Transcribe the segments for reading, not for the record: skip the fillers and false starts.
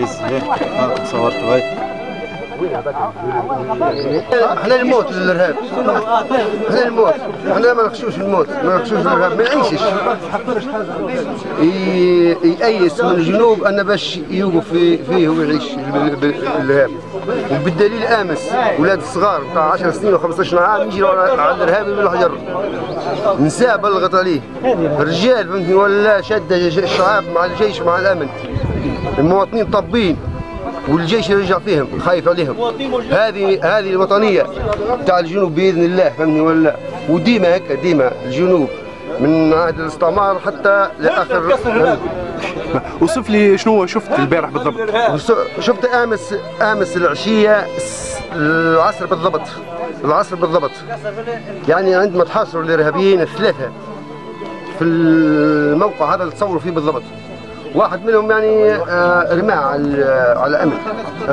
عزيز. صورت هاي. احنا نموت للارهاب، احنا نموت، احنا ما نخشوش الموت، ما نخشوش الارهاب، ما يعيشش. يأيس من الجنوب ان باش يوقف فيه ويعيش الارهاب. وبالدليل امس اولاد الصغار بتاع 10 سنين و15 عام يجروا على الارهابي بالحجر. نساء بلغت عليه، الرجال فهمتني ولا شد الشعاب مع الجيش ومع الامن. المواطنين طابين والجيش يرجع فيهم خايف عليهم. هذه الوطنيه تاع الجنوب باذن الله فهمني ولا. وديما هكا ديما الجنوب من عهد الاستعمار حتى لاخر. وصف لي شنو شفت البارح بالضبط؟ شفت امس العشيه العصر بالضبط، العصر بالضبط. يعني عندما تحاصروا الارهابيين الثلاثه في الموقع هذا اللي تصوروا فيه بالضبط. واحد منهم يعني رماه على امن،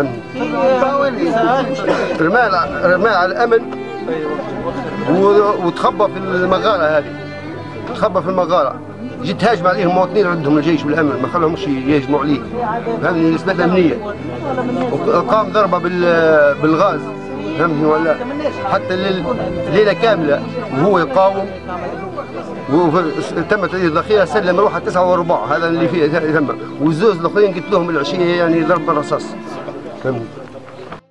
رماه على الامن وتخبى في المغاره هذه، تخبى في المغاره. جيت هاجم عليهم المواطنين ردهم الجيش والامن ما خلوهمش يهجموا عليه. فهمني الاسباب امنيه. وقام ضربه بالغاز فهمتني ولا. حتى الليله كامله وهو يقاوم. وتمت الذخيره سلم روحه 9:15 هذا اللي فيه تم. والزوز الاخرين قلت لهم العشيه يعني ضرب بالرصاص. فهمتني.